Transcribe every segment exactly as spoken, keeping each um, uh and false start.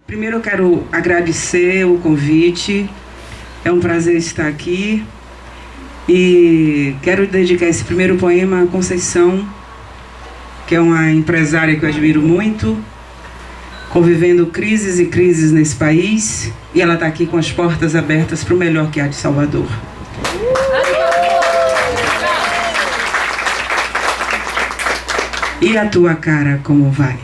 Primeiro eu quero agradecer o convite, é um prazer estar aqui e quero dedicar esse primeiro poema a Conceição, que é uma empresária que eu admiro muito, convivendo crises e crises nesse país, e ela está aqui com as portas abertas para o melhor que há de Salvador. E a tua cara como vai?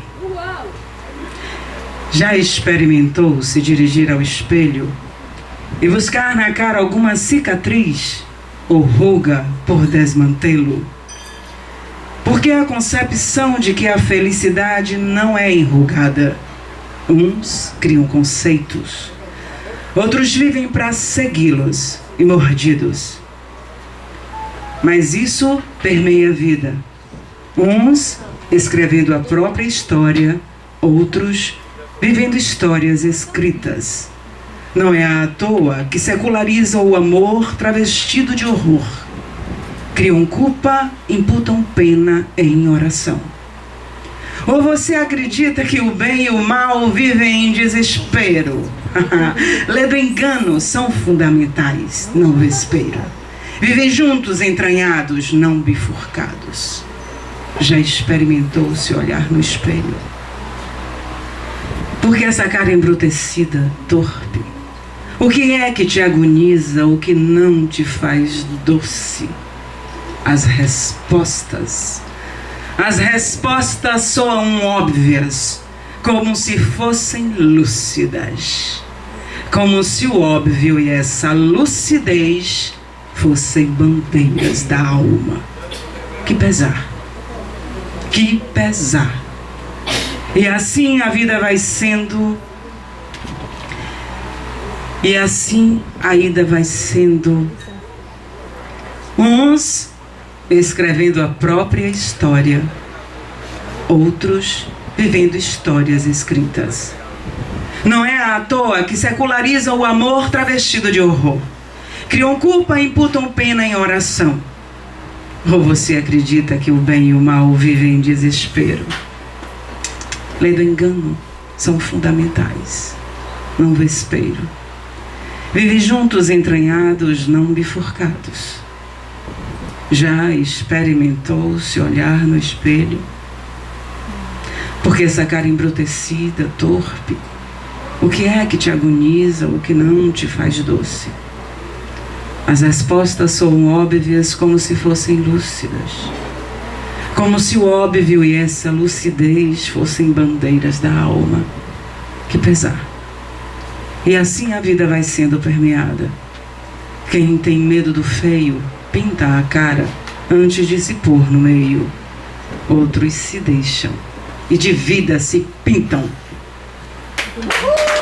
Já experimentou se dirigir ao espelho e buscar na cara alguma cicatriz ou ruga por desmantê-lo? Porque a concepção de que a felicidade não é enrugada. Uns criam conceitos, outros vivem para segui-los e mordidos. Mas isso permeia a vida. Uns escrevendo a própria história, outros vivendo histórias escritas. Não é à toa que secularizam o amor travestido de horror. Criam culpa, imputam pena em oração. Ou você acredita que o bem e o mal vivem em desespero? Lê do engano, são fundamentais, não vespeiro. Vivem juntos, entranhados, não bifurcados. Já experimentou se olhar no espelho? Porque essa cara embrutecida, torpe, o que é que te agoniza, o que não te faz doce? As respostas, as respostas soam óbvias, como se fossem lúcidas, como se o óbvio e essa lucidez fossem bandeiras da alma. Que pesar, que pesar. E assim a vida vai sendo, e assim a ida vai sendo, uns escrevendo a própria história, outros vivendo histórias escritas. Não é à toa que secularizam o amor travestido de horror. Criam culpa e imputam pena em oração. Ou você acredita que o bem e o mal vivem em desespero? Lei do engano, são fundamentais, não vespeiro. Vive juntos, entranhados, não bifurcados. Já experimentou se olhar no espelho? Porque essa cara embrutecida, torpe, o que é que te agoniza, o que não te faz doce? As respostas são óbvias como se fossem lúcidas, como se o óbvio e essa lucidez fossem bandeiras da alma. Que pesar. E assim a vida vai sendo permeada. Quem tem medo do feio, pinta a cara antes de se pôr no meio. Outros se deixam e de vida se pintam.